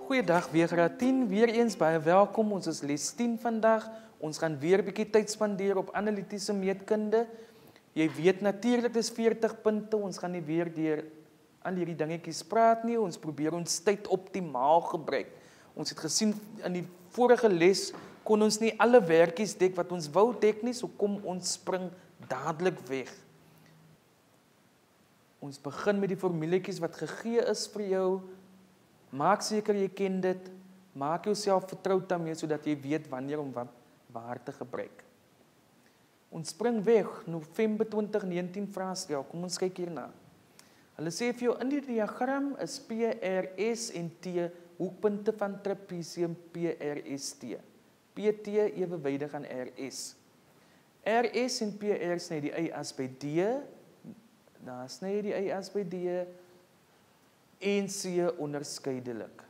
Goeiedag, weer graad 10. Weer eens baie welkom. Ons is les 10 vandag. Ons gaan weer 'n bietjie tyd spandeer op analitiese meetkunde. Jy weet natuurlik dis 40 punte. Ons gaan nie weer deur al hierdie dingetjies praat nie. Ons probeer ons tyd optimaal gebruik. Ons het gesien in die vorige les kon ons nie alle werkies dek wat ons wou dek nie, so kom ons spring dadelik weg. Ons begin met die formuletjies wat gegee is vir jou. Maak seker jy ken dit. Maak jouself vertroud daarmee sodat jy weet wanneer om wat waar te gebruik. Ons spring weg, November 2019 vraestel. Kom ons kyk hierna. Hulle sê vir jou in die diagram is PRS en T hoekpunte van trapesium PRST. PT ewewydig aan RS. RS en PR sny die y as by D. Daar sny die y as by D en C onderskeidelik.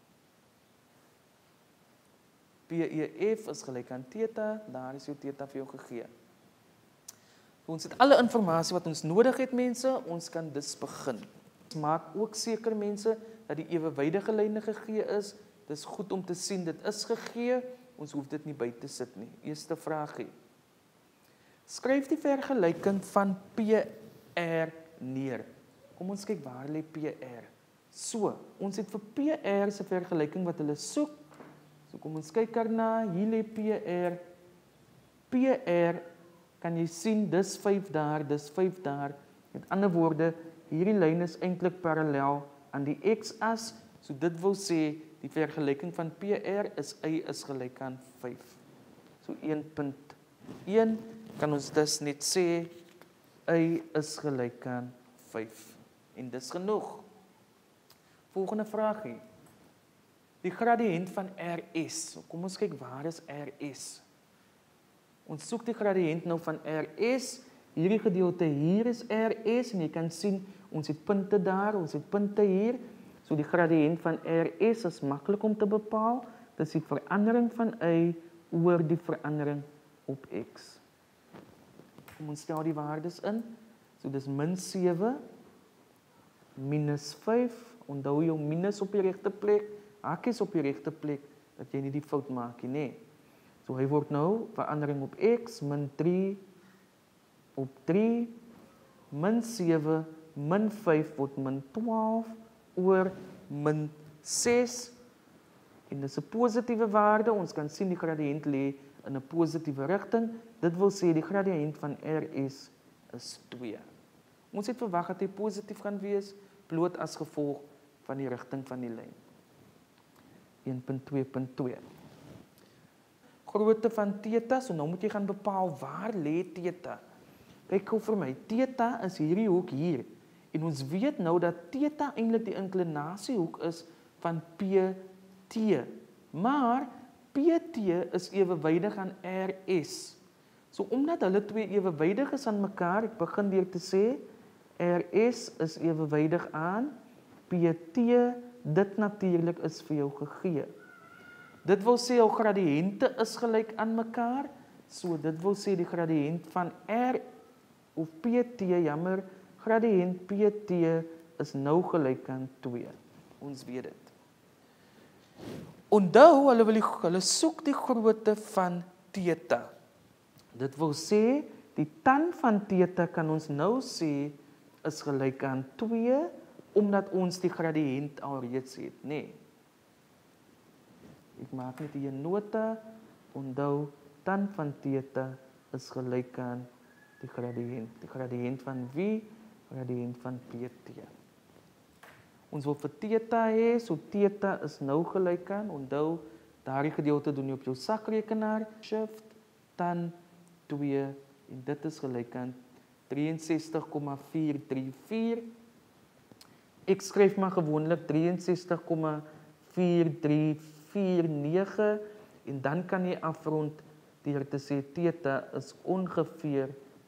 PEF is gelyk aan theta, daar is jou theta vir jou gegee. Ons het alle inligting wat ons nodig het, mense, ons kan dus begin. Ons maak ook seker, mense, dat die ewewydige lyne gegee is. Dit is goed om te sien, dit is gegee, ons hoef dit nie by te sit nie. Eerste vraagie. Skryf die vergelyking van PR neer. Kom ons kyk waar lê PR. So, ons het vir PR se vergelyking wat hulle soek. So kom ons kyk daarna, hier lê PR. PR kan jy sien, dis 5 daar, dis 5 daar. Met ander woorde, hierdie lyn is eintlik parallel aan die x-as. So dit wil sê, die vergelyking van PR is y is gelyk aan 5. So 1.1 kan ons dus net sê, y is gelyk aan 5. En dis genoeg. Volgende vraagie. Die gradiënt van RS. Kom ons kyk, waar is RS? Ons soek die gradiënt nou van RS. Hierdie gedeelte hier is RS en jy kan sien, ons het punte daar, ons het punte hier. So die gradiënt van RS is maklik om te bepaal. Dit is die verandering van y oor die verandering op x. Kom ons stel die waardes in. So dis -7 minus 5. Onthou jou minus op die regte plek. Hakies op die regte plek, dat jy nie die fout maak nie, nee. So hy word nou verandering op x, -3 op 3, -7, -5 word -12 oor -6. En dis 'n positiewe waarde, ons kan sien die gradiënt lê in 'n positiewe rigting. Dit wil sê die gradiënt van RS is 2. Ons het verwag dat hy positief gaan wees, bloot as gevolg van die rigting van die lyn. 1.2.2. Grootte van theta, so nou moet jy gaan bepaal waar lê theta. Kyk gou vir my, theta is hierdie hoek hier. En ons weet nou dat theta eintlik die inklinasiehoek is van PT. Maar PT is ewewydig aan RS. So omdat hulle twee ewewydig is aan mekaar, ek begin deur te sê, RS is ewewydig aan PT, dit natuurlik is vir jou gegee. Dit wil sê jou gradiënte is gelyk aan mekaar, so dit wil sê die gradiënt van R of PT, gradiënt PT is nou gelyk aan 2. Ons weet dit. Onthou, hulle soek die grootte van theta. Dit wil sê, die tan van theta kan ons nou sê, is gelyk aan 2, omdat ons die gradiënt alreeds het, nee. Ek maak net hier 'n nota, onthou, tan van theta is gelyk aan die gradiënt. Die gradiënt van wie? Gradiënt van PT. Ons wil vir theta hê, so theta is nou gelyk aan, onthou, daardie gedeelte doen jy op jou sakrekenaar, shift, tan 2, en dit is gelyk aan 63,434. Ek skryf maar gewoonlik 63,4349 en dan kan jy afrond deur te sê theta is ongeveer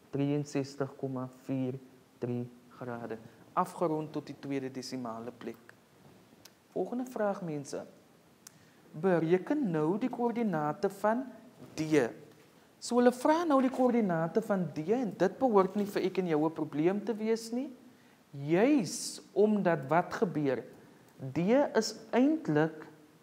63,43 grade. Afgerond tot die tweede desimale plek. Volgende vraag, mense. Bereken nou die koördinate van D. So hulle vra nou die koördinate van D en dit behoort nie vir ek en jou 'n probleem te wees nie. Juis omdat wat gebeur? D is eintlik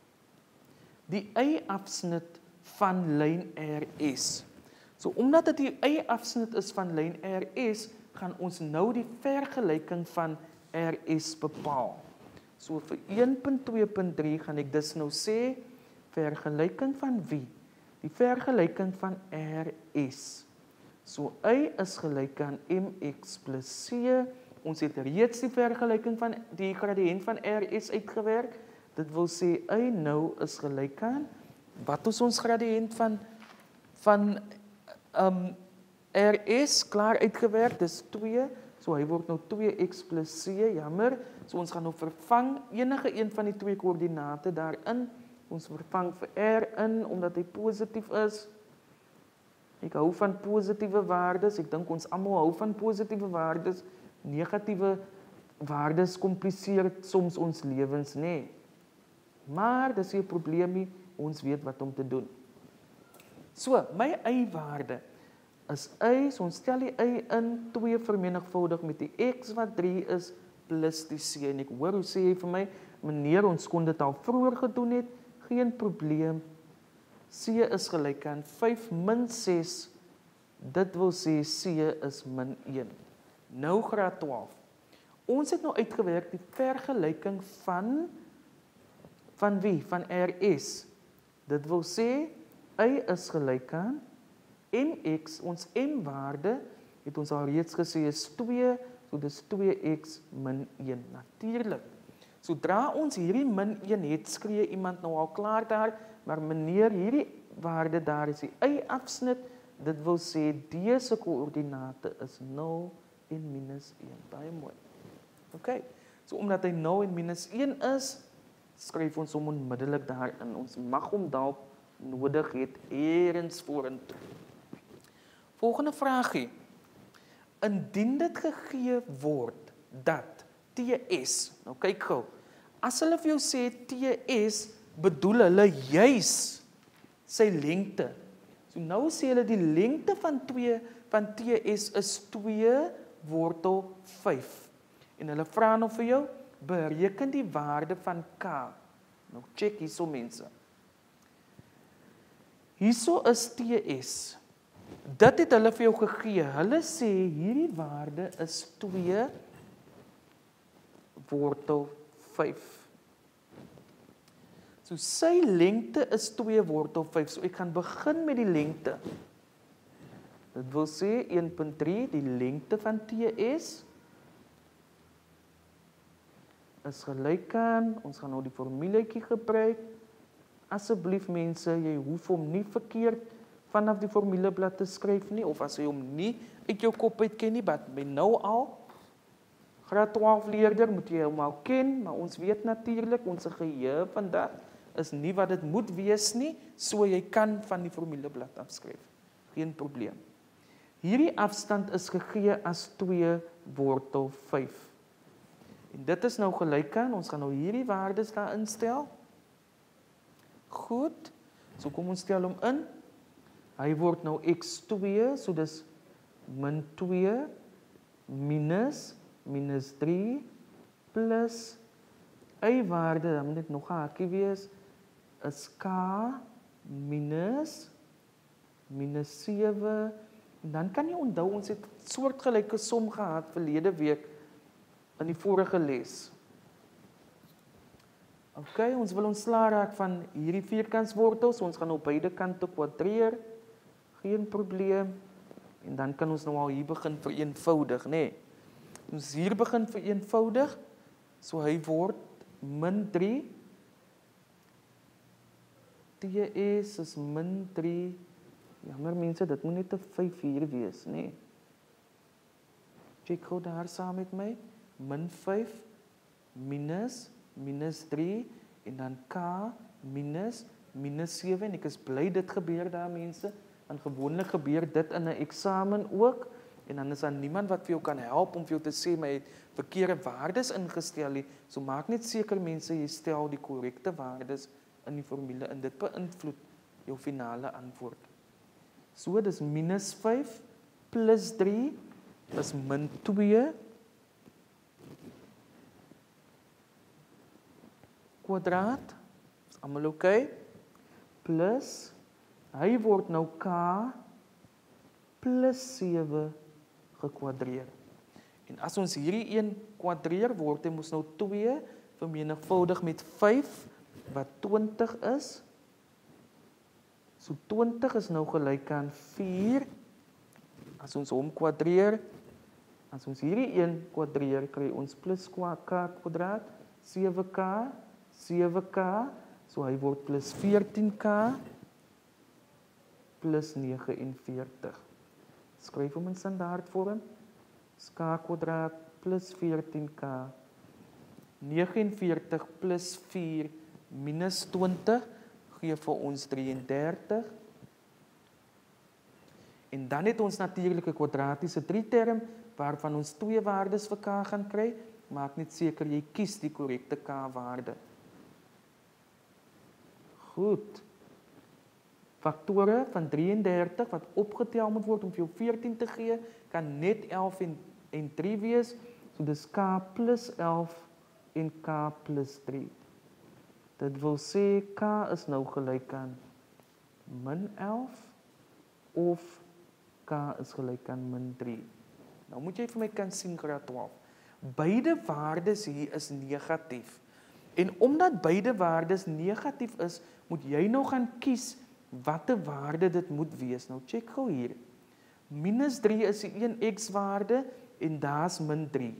die y-afsnit van lyn RS. So omdat dit die y-afsnit is van lyn RS, gaan ons nou die vergelyking van RS bepaal. So vir 1.2.3 gaan ek dus nou sê, vergelyking van wie? Die vergelyking van RS. So y is gelyk aan mx plus c. Ons het reeds die vergelyking van die gradiënt van RS uitgewerk. Dit wil sê y nou is gelyk aan, wat is ons gradiënt van RS klaar uitgewerk, dis 2, so hy word nou 2x plus c, jammer, so ons gaan nou vervang enige een van die twee koördinate daarin, ons vervang vir r in, omdat hy positief is. Ek hou van positiewe waardes, ek dink ons almal hou van positiewe waardes, negatiewe waardes kompliseer soms ons lewens, nee. Maar dis nie 'n probleem nie, ons weet wat om te doen. So, my y-waarde is y, so ons stel die y in 2 vermenigvuldig met die x wat 3 is, plus die c. En ek hoor, hoe sê jy vir my, meneer, ons kon dit al vroeër gedoen het, geen probleem. C is gelyk aan 5 min 6, dit wil sê C is min 1. Nou graad 12. Ons het nou uitgewerk die vergelyking van wie? Van RS. Dit wil sê, y is gelyk aan mx, ons m-waarde, het ons al reeds gesê is 2, so dis 2x min 1. Natuurlik. Sodra ons hierdie min 1 het, skree iemand nou al klaar daar, maar meneer, hierdie waarde daar is die y-afsnit, dit wil sê, dese koördinate is 0 en minus 1. Baie mooi. Ok, so omdat hy 0 en minus 1 is, skryf ons hom onmiddellik daarin. Ons mag hom dalk nodig het eers vorentoe. Volgende vraagie. Indien dit gegee word dat TS, nou kyk gou, as hulle vir jou sê TS, bedoel hulle juis sy lengte. So nou sê hulle die lengte van TS is 2 wortel 5. En hulle vra nou vir jou, bereken die waarde van K. Nou check hierso mense. Hierso is TS. Dit het hulle vir jou gegee. Hulle sê hierdie waarde is 2 wortel 5. So sy lengte is 2 wortel 5. So ek gaan begin met die lengte. Dit wil sê 1.3, die lengte van TS is gelyk aan, ons gaan nou die formuletjie gebruik. Asseblief mense, jy hoef hom nie verkeerd vanaf die formuleblad te skryf nie, of as jy hom nie uit jou kop uit ken nie, maar nou al, graad 12 leerder, moet jy hom al ken, maar ons weet natuurlik, ons geheue vandag is nie wat dit moet wees nie, so jy kan van die formuleblad afskryf. Geen probleem. Hierdie afstand is gegee as 2 wortel 5. En dit is nou gelyk aan, ons gaan nou hierdie waardes daar instel. Goed, so kom ons stel hom in. Hy word nou x2, so dis min 2, minus 3, plus, y-waarde, dan moet dit nog 'n hakie wees, is k, minus 7, en dan kan jy onthou, ons het soortgelyke som gehad verlede week, in die vorige les. Ok, ons wil ontslaa raak van hierdie vierkantswortels, ons gaan op beide kante kwadreer, geen probleem, en dan kan ons nou al hier begin vereenvoudig, nee. Ons hier begin vereenvoudig, so hy word min 3, TS is min 3, jammer mense, dit moet net 'n 5 hier wees, nee. Check gou daar saam met my, min 5, minus 3, en dan k, minus 7, en ek is bly dit gebeur daar mense, en gewoonlik gebeur dit in 'n eksamen ook, en dan is daar niemand wat vir jou kan help om vir jou te sê, maar jy het verkeerde waardes ingestel nie, so maak net seker mense, jy stel die korrekte waardes in die formule, en dit beïnvloed jou finale antwoord. So, dis minus 5, plus 3, is min 2, kwadraat, is allemaal oké. plus, hy word nou k plus 7 gekwadreer. En as ons hierdie een kwadreer, word hy mos nou 2 vermenigvuldig met 5, wat 20 is. So 20 is nou gelyk aan 4. As ons hom kwadreer, as ons hierdie een kwadreer, kry ons plus k kwadraat, 7k, 7k, so hy word plus 14k, plus 49. Skryf hom in standaardvorm, k kwadraat plus 14k, 49 plus 4 minus 20, gee vir ons 33. En dan het ons natuurlik 'n kwadratiese 3-term, waarvan ons 2 waardes vir k gaan kry. Maak net seker jy kies die korrekte k-waarde. Goed. Faktore van 33 wat opgetel moet word om vir jou 14 te gee, kan net 11 en 3 wees. So dis k plus 11 en k plus 3. Dit wil sê k is nou gelyk aan min 11 of k is gelyk aan min 3. Nou moet jy vir my kan sien graad 12. Beide waardes hier is negatief. En omdat beide waardes negatief is, moet jy nou gaan kies watter waarde dit moet wees. Nou check gou hier. Minus 3 is die 1x waarde en daar's min 3.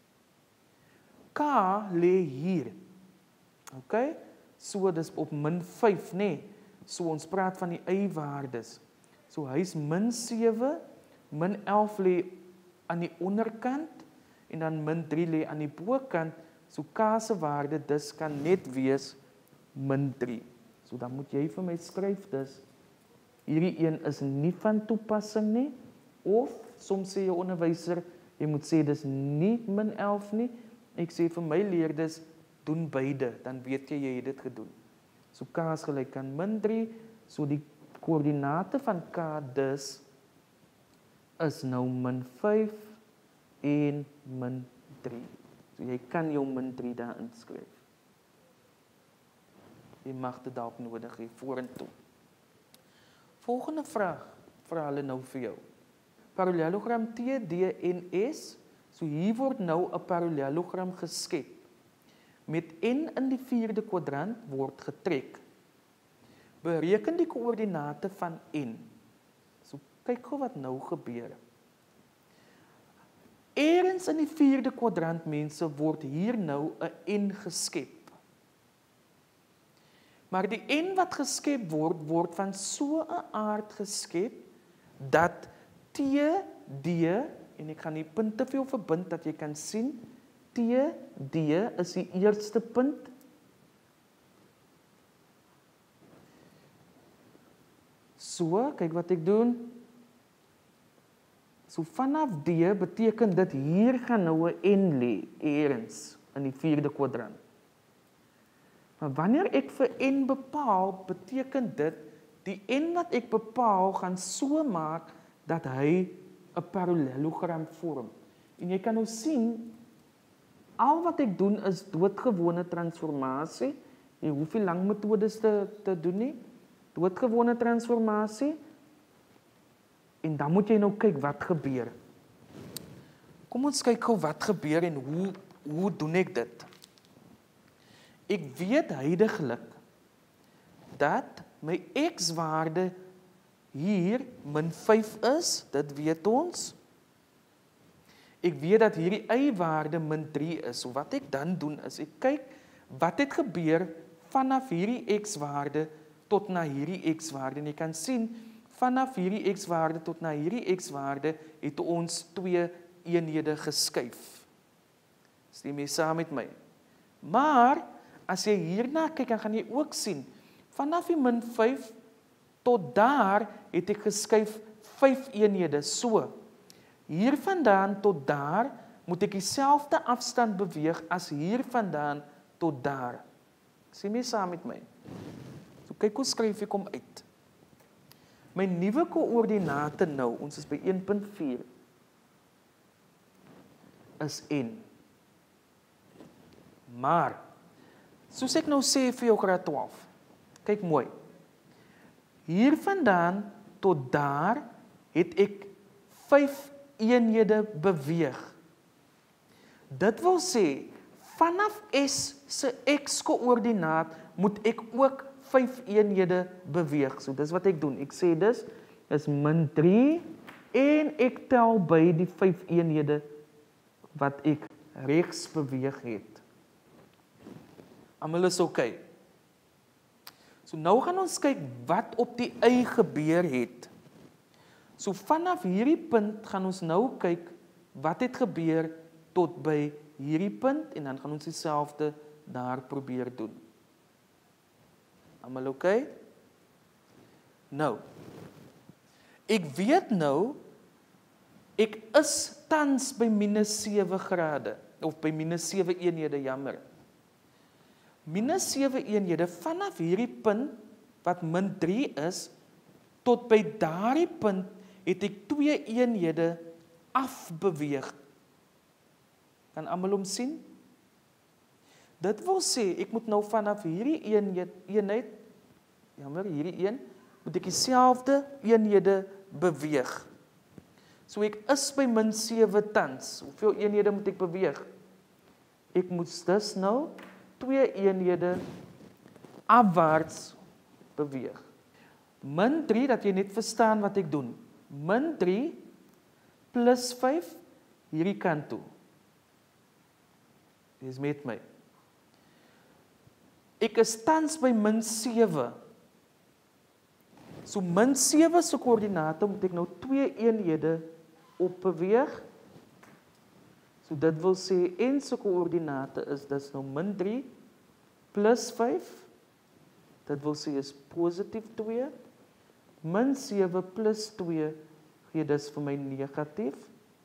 K lê hier. OK? So dis op min 5, nê? So ons praat van die y-waardes. So hy's min 7, min 11 lê aan die onderkant en dan min 3 lê aan die bokant. So k se waarde dus kan net wees min 3. So dan moet jy vir my skryf dus hierdie een is nie van toepassing nie, of soms sê jou onderwyser jy moet sê dis nie min 11 nie. Ek sê vir my leerders doen beide, dan weet jy het dit gedoen. So k is gelyk aan min 3, so die koördinate van k dus is nou min 5 en min 3. So jy kan jou min 3 daar inskryf. Jy mag dit dalk nodig hê vorentoe. Volgende vraag vra hulle nou vir jou. Parallelogram T, D en S. So hier word nou 'n parallelogram geskep. Met n in die 4de kwadrant word getrek. Bereken die koördinate van n. So kyk gou wat nou gebeur. Eerens in die 4de kwadrant, mense, word hier nou 'n n geskep. Maar die n wat geskep word, word van so 'n aard geskep, dat T, D, en ek gaan die punte vir jou verbind, dat jy kan sien, T, D is die eerste punt, so, kyk wat ek doen, so vanaf D beteken dit hier gaan nou 'n n lê, eerens, in die 4de kwadrant. Maar wanneer ek vir n bepaal, beteken dit, die n wat ek bepaal, gaan so maak, dat hy 'n parallelogram vorm. En jy kan nou sien, al wat ek doen is doodgewone transformasie. Jy hoef nie lang metodes te doen nie. Doodgewone transformasie. En dan moet jy nou kyk wat gebeur. Kom ons kyk gou wat gebeur en hoe doen ek dit? Ek weet huidiglik dat my x-waarde hier min 5 is, dit weet ons. Ek weet dat hierdie y-waarde min 3 is. So wat ek dan doen is, ek kyk wat het gebeur vanaf hierdie x-waarde tot na hierdie x-waarde. En jy kan sien, vanaf hierdie x-waarde tot na hierdie x-waarde het ons 2 eenhede geskuif. Stem jy saam met my? Maar, as jy hierna kyk, dan gaan jy ook sien, vanaf die min 5 tot daar het ek geskuif 5 eenhede. So, hiervandaan tot daar moet ek dieselfde afstand beweeg as hiervandaan tot daar. Sien jy saam met my? So kyk hoe skryf ek hom uit. My nuwe koördinate nou, ons is by 1.4, is n. Maar, soos ek nou sê vir jou graad 12, kyk mooi, Hiervandaan tot daar het ek 5 eenhede beweeg. Dit wil sê, vanaf S se x-koördinaat moet ek ook 5 eenhede beweeg. So dis wat ek doen. Ek sê dis is min 3 en ek tel by die 5 eenhede wat ek regs beweeg het. Almal is oké. So nou gaan ons kyk wat op die y gebeur het. So vanaf hierdie punt gaan ons nou kyk wat het gebeur tot by hierdie punt en dan gaan ons dieselfde daar probeer doen. Almal oké? Nou, ek weet nou, ek is tans by minus 7 grade, of by minus 7 eenhede, jammer. Minus 7 eenhede vanaf hierdie punt, wat min 3 is, tot by daardie punt, het ek 2 eenhede afbeweeg. Kan almal hom sien? Dit wil sê, ek moet nou vanaf hierdie eenheid, jammer, hierdie een, moet ek dieselfde eenhede beweeg. So ek is by min 7 tans. Hoeveel eenhede moet ek beweeg? Ek moet dus nou 2 eenhede afwaarts beweeg. Min 3, dat jy net verstaan wat ek doen. Min 3 plus 5 hierdie kant toe. Dis met my. Ek is tans by min 7. So min 7 se koördinate moet ek nou 2 eenhede opbeweeg. So dit wil sê n se koördinate is dus nou min 3 plus 5. Dit wil sê is positief 2. Min 7 plus 2 gee dus vir my negatief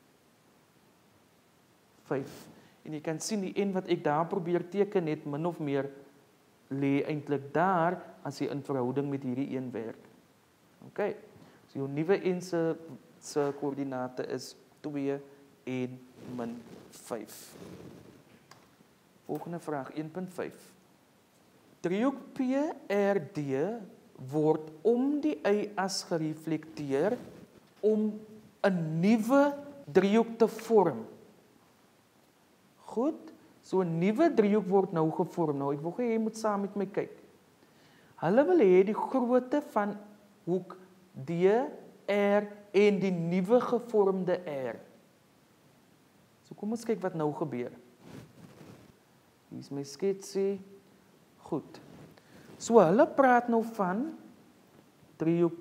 5. En jy kan sien die n wat ek daar probeer teken het min of meer lê eintlik daar as jy in verhouding met hierdie een werk. OK. So jou nuwe n se koördinate is 2 en min 5. Volgende vraag 1.5. Driehoek PRD word om die y-as gereflekteer om 'n nuwe driehoek te vorm. Goed, so 'n nuwe driehoek word nou gevorm. Nou, ek wil hê jy moet saam met my kyk. Hulle wil hê die grootte van hoek DR en die nuwe gevormde R. So kom ons kyk wat nou gebeur. Hier is my sketsie. Goed. So hulle praat nou van driehoek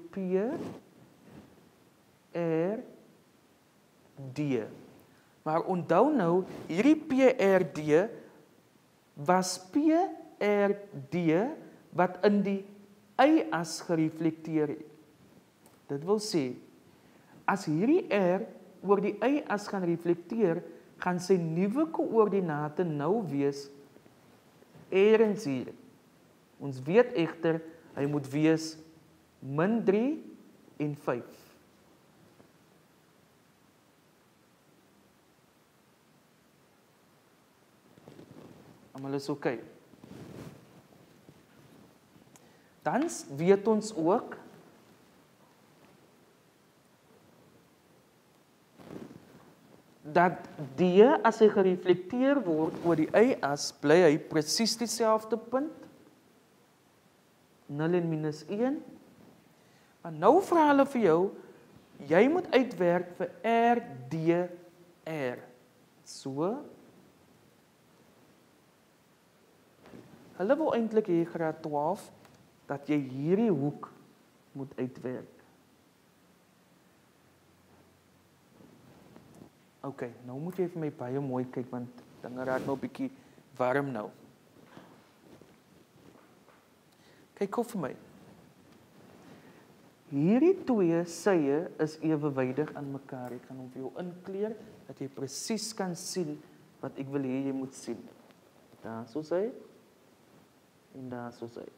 PRD. Maar onthou nou, hierdie PRD was PRD wat in die y-as gereflekteer het. Dit wil sê, as hierdie R oor die y-as gaan reflekteer, gaan sy nuwe koördinate nou wees ergens hier. Ons weet egter, hy moet wees min 3 en 5. Almal is oké. Dan weet ons ook dat D as hy gereflekteer word oor die y-as, bly hy presies dieselfde punt. 0 en minus 1. Maar nou vra hulle vir jou, jy moet uitwerk vir RDR. So. Hulle wil eintlik hê graad 12 dat jy hierdie hoek moet uitwerk. OK, nou moet jy vir my baie mooi kyk want dinge raak nou 'n bietjie warm nou. Kyk gou vir my. Hierdie twee sye is ewewydig aan mekaar. Ek gaan hom vir jou inkleur dat jy presies kan sien wat ek wil hê jy moet sien. Daar so sy en daar so sy.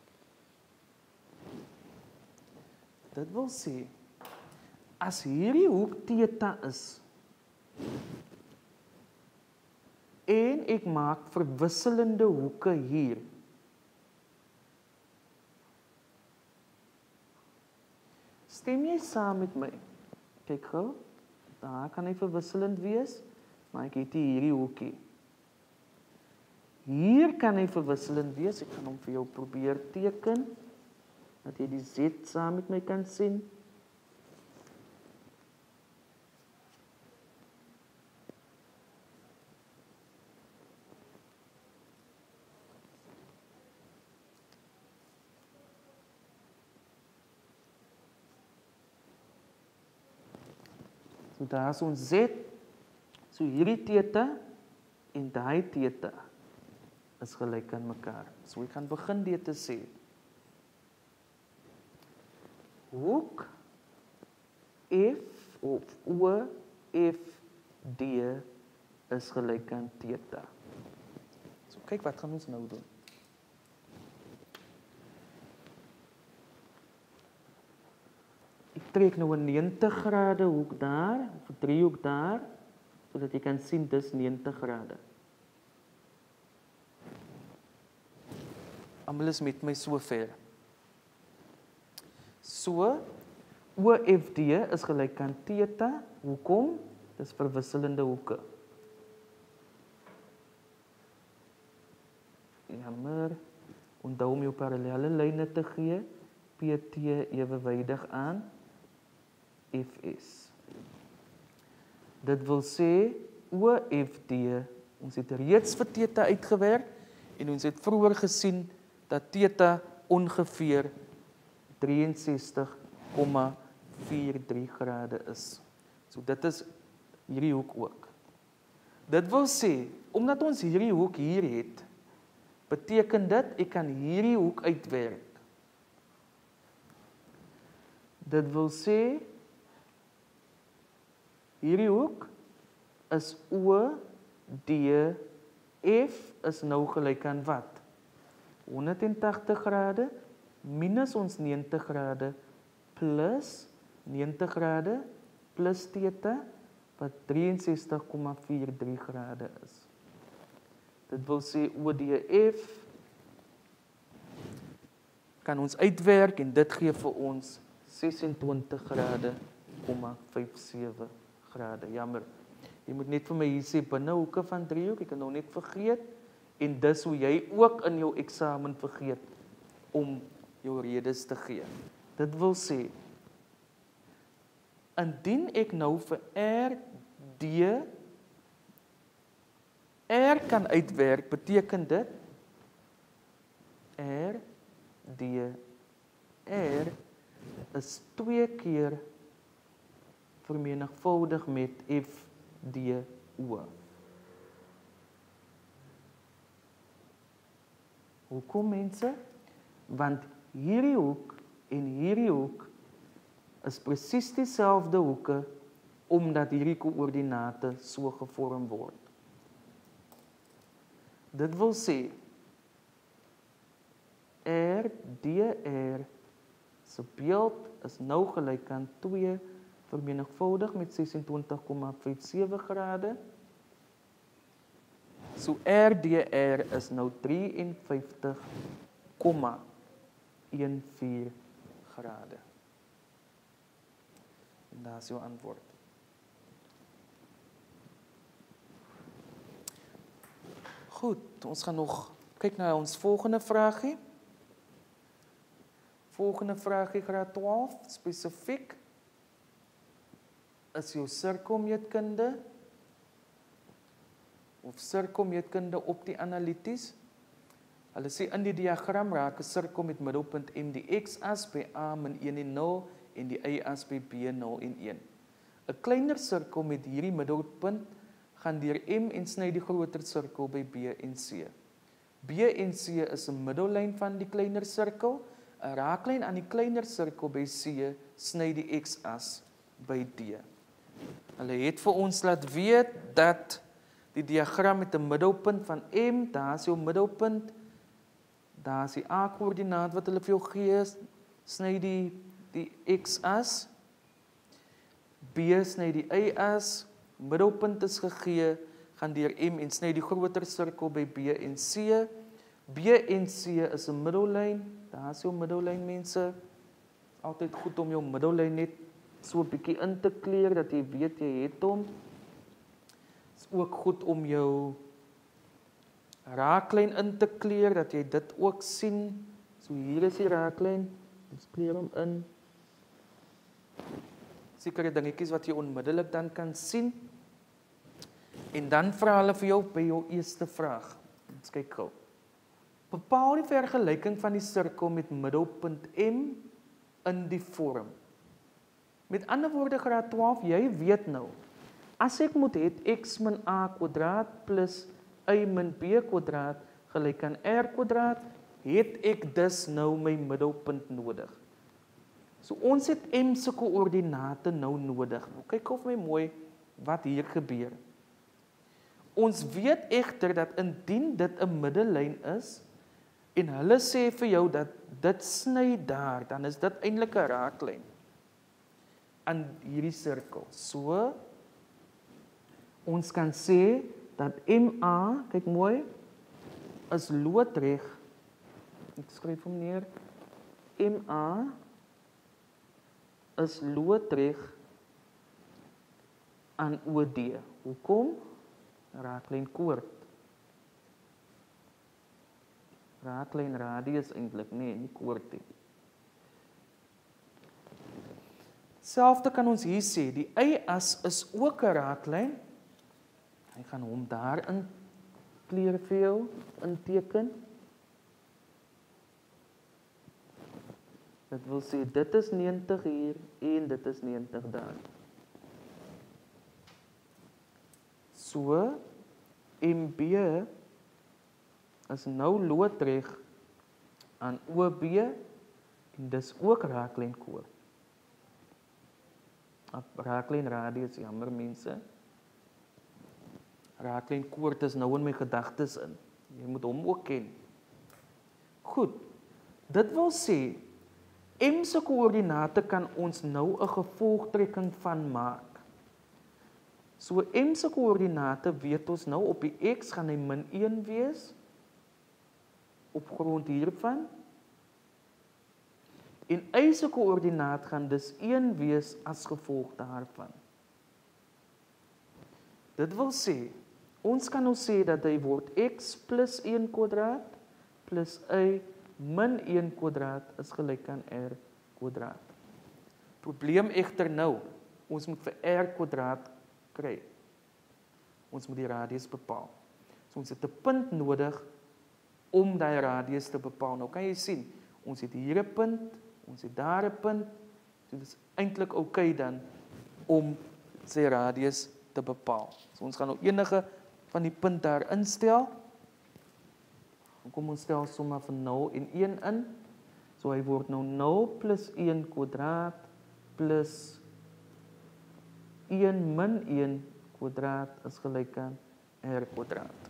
Dit wil sê as hierdie hoek theta is en ek maak verwisselende hoeke hier. Stem jy saam met my? Kyk gou, daar kan hy verwisselend wees, maar ek het hierdie hoekie. Hier kan hy verwisselend wees, ek gaan hom vir jou probeer teken, dat jy die Z saam met my kan sien. So daar is ons Z, so hierdie theta en daai theta is gelyk aan mekaar. So ek kan begin dit te sê. Hoek F of OFD is gelyk aan theta. So kyk wat gaan ons nou doen. Ek trek nou 'n 90 grade hoek daar, of 'n driehoek daar, sodat jy kan sien dis 90 grade. Almal is met my so ver. So, OFD is gelyk aan theta. Hoekom? Dis verwisselende hoeke. Jammer. Onthou om jou parallelle lyne te gee. PT ewewydig aan FS. Dit wil sê OFD, ons het reeds vir theta uitgewerk en ons het vroeër gesien dat theta ongeveer 63,43 grade is. So dit is hierdie hoek ook. Dit wil sê, omdat ons hierdie hoek hier het, beteken dit ek kan hierdie hoek uitwerk. Dit wil sê hierdie hoek is ODF is nou gelyk aan wat? 180 grade minus ons 90 grade plus 90 grade plus theta wat 63,43 grade is. Dit wil sê ODF kan ons uitwerk en dit gee vir ons 26 grade, 57 grade. Jammer. Jy moet net vir my hier sê binne hoeke van driehoek, ek kan nou net vergeet en dis hoe jy ook in jou eksamen vergeet om jou redes te gee. Dit wil sê indien ek nou vir R kan uitwerk, beteken dit R is 2 keer vermenigvuldig met FDO. Hoekom mense? Want hierdie hoek en hierdie hoek is presies dieselfde hoeke omdat hierdie koördinate so gevorm word. Dit wil sê RDR se beeld is nou gelyk aan 2 vermenigvuldig met 26,57 grade. So RDR is nou 53,14 grade. En daar is jou antwoord. Goed, ons gaan nog kyk na ons volgende vraagie. Volgende vraagie, graad 12, spesifiek. Is jou sirkelmeetkunde of sirkelmeetkunde op die analities. Hulle sê in die diagram raak 'n sirkel met middelpunt M die x-as by A min 1 en 0 en die y-as by B 0 en 1. 'n Kleiner sirkel met hierdie middelpunt gaan deur M en sny die groter sirkel by B en C. B en C is 'n middellyn van die kleiner sirkel. 'n Raaklyn aan die kleiner sirkel by C sny die x-as by D. Hulle het vir ons laat weet dat die diagram met 'n middelpunt van M, daar is jou middelpunt, daar is die A-koördinaat wat hulle vir jou gee, sny die x-as, B sny die y-as, middelpunt is gegee, gaan deur M en sny die groter sirkel by B en C. B en C is 'n middellyn, daar is jou middellyn mense, Altyd goed om jou middellyn net so 'n bietjie in te kleur, dat jy weet jy het hom. Is ook goed om jou raaklyn in te kleur, dat jy dit ook sien. So hier is die raaklyn, ons kleur hom in. Sekere dingetjies wat jy onmiddellik dan kan sien. En dan vra hulle vir jou by jou eerste vraag. Ons kyk gou. Bepaal die vergelyking van die sirkel met middelpunt M in die vorm. Met ander woorde, graad 12, jy weet nou, as ek moet het x min a kwadraat plus y min b kwadraat gelyk aan r kwadraat, het ek dus nou my middelpunt nodig. So ons het M se koördinate nou nodig. Nou kyk of my mooi wat hier gebeur. Ons weet egter dat indien dit 'n middellyn is en hulle sê vir jou dat dit sny daar, dan is dit eintlik 'n raaklyn aan hierdie sirkel. So ons kan sê dat MA, kyk mooi, is loodreg. Ek skryf hom neer. MA is loodreg aan OD. Hoekom? Raaklyn koord. Raaklyn radius eintlik, nee, nie koord nie. Selfde kan ons hier sê, die y-as is ook 'n raaklyn. Hy gaan hom daar in kleur vir jou inteken. Dit wil sê, dit is 90 hier en dit is 90 daar. So, MB is nou loodreg aan OB en dis ook raaklynkoord. Raaklyn radius, jammer mense. Raaklynkoord is nou in my gedagtes in. Jy moet hom ook ken. Goed, dit wil sê, M se koördinate kan ons nou 'n gevolgtrekking van maak. So M se koördinate weet ons nou op die x gaan hy min 1 wees op grond hiervan. En y se koördinaat gaan dus 1 wees as gevolg daarvan. Dit wil sê, ons kan nou sê dat hy word x plus 1 kwadraat plus y min 1 kwadraat is gelyk aan r kwadraat. Probleem egter nou, ons moet vir r kwadraat kry. Ons moet die radius bepaal. So ons het 'n punt nodig om daai radius te bepaal. Nou kan jy sien, ons het hier 'n punt, ons het daar 'n punt. So dit is eintlik oukei dan om sy radius te bepaal. So ons gaan nou enige van die punt daar instel. Kom ons stel sommer van 0 en 1 in. So hy word nou 0 plus 1 kwadraat plus 1 min 1 kwadraat is gelyk aan r kwadraat.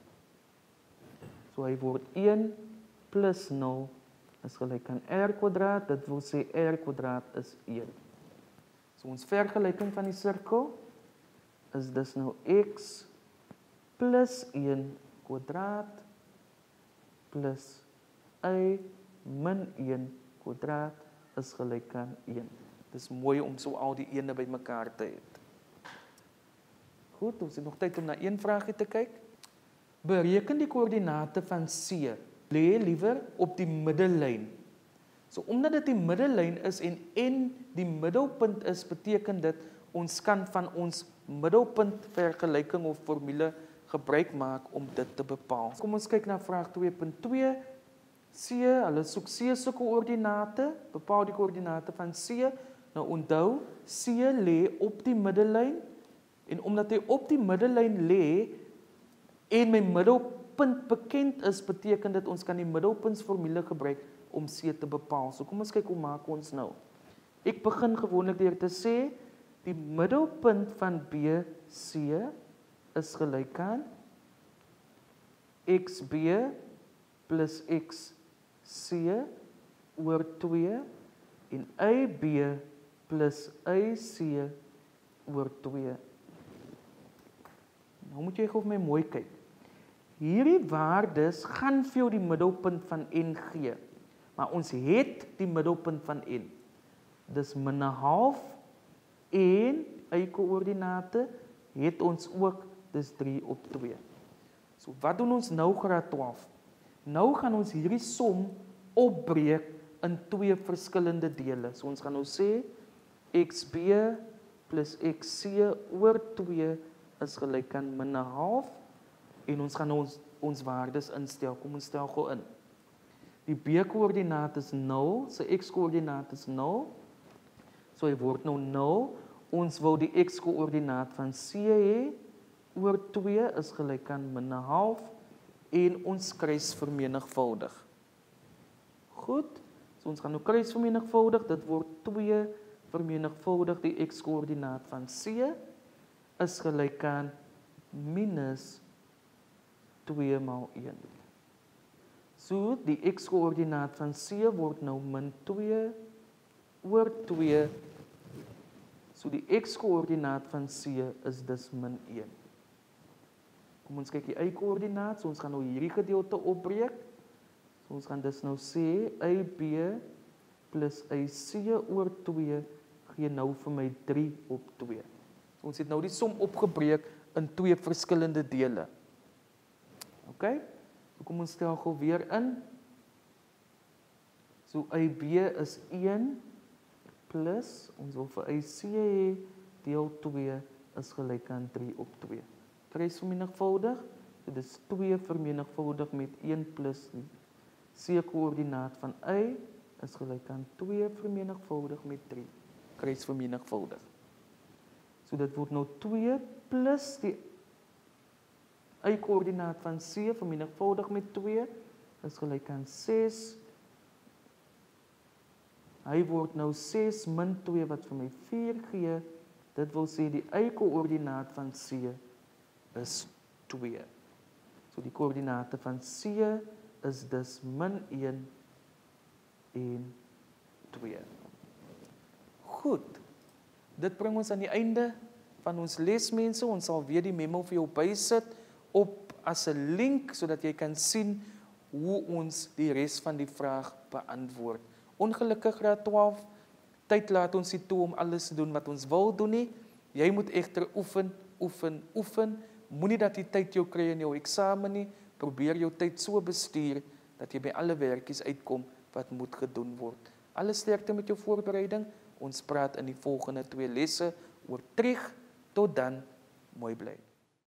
So hy word 1 plus 0 is gelyk aan r kwadraat. Dit wil sê r kwadraat is 1. So ons vergelyking van die sirkel is dus nou x plus 1 kwadraat plus y min 1 kwadraat is gelyk aan 1. Dit is mooi om so al die ene by mekaar te het. Goed, ons het nog tyd om na een vraagie te kyk. Bereken die koördinate van C. Lê liewer op die middellyn. So omdat dit die middellyn is en die middelpunt is, beteken dit ons kan van ons middelpunt vergelyking of formule gebruik maak om dit te bepaal. Kom ons kyk na vraag 2.2. C, hulle soek C se koördinate, bepaal die koördinate van C. Nou onthou, C lê op die middellyn en omdat hy op die middellyn lê en my middelpunt bekend is, beteken dit ons kan die middelpuntsformule gebruik om C te bepaal. So kom ons kyk hoe maak ons nou. Ek begin gewoonlik deur te sê die middelpunt van BC is gelyk aan XB plus XC oor 2 en AB plus AC oor 2. Nou moet jy gou vir my mooi kyk. Hierdie waardes gaan vir jou die middelpunt van N gee. Maar ons het die middelpunt van N. dis min 'n half en y-koördinate het ons ook dis 3 op 2. So wat doen ons nou graad 12? Nou gaan ons hierdie som opbreek in twee verskillende dele. So ons gaan nou sê xb plus xc oor 2 is gelyk aan min 'n half en ons gaan nou ons waardes instel. Kom ons stel gou in. Die b-koördinaat is 0, sy x-koördinaat is 0. So hy word nou 0. Ons wil die x-koördinaat van c hê oor 2 is gelyk aan min 'n half en ons kruisvermenigvuldig. Goed. So ons gaan nou kruisvermenigvuldig. Dit word 2 vermenigvuldig die x-koördinaat van c is gelyk aan minus 2 maal 1. So die x-koördinaat van c word nou min 2 oor 2. So die x-koördinaat van c is dus min 1. Kom ons kyk die y-koördinaat. So ons gaan nou hierdie gedeelte opbreek. So ons gaan dus nou sê AB plus AC oor 2 gee nou vir my 3 op 2. So ons het nou die som opgebreek in twee verskillende dele. OK? So kom ons stel gou weer in. So AB is 1 plus, ons wil vir AC hê, deel 2 is gelyk aan 3 op 2. Kruisvermenigvuldig, so dit is 2 vermenigvuldig met 1 plus die c-koördinaat van y is gelyk aan 2 vermenigvuldig met 3. Kruisvermenigvuldig. So dit word nou 2 plus die y-koördinaat van c vermenigvuldig met 2 is gelyk aan 6. Hy word nou 6 min 2 wat vir my 4 gee. Dit wil sê die y-koördinaat van c is 2. So die koördinate van c is dus min 1 en 2. Goed. Dit bring ons aan die einde van ons les, mense. Ons sal weer die memo vir jou bysit op as 'n link sodat jy kan sien hoe ons die res van die vraag beantwoord. Ongelukkig graad 12, tyd laat ons nie toe om alles te doen wat ons wil doen nie. Jy moet egter oefen. Moenie dat die tyd jou kry in jou eksamen nie. Probeer jou tyd so bestuur dat jy by alle werkies uitkom wat moet gedoen word. Alle sterkte met jou voorbereiding. Ons praat in die volgende 2 lesse oor trig. Tot dan, mooi bly.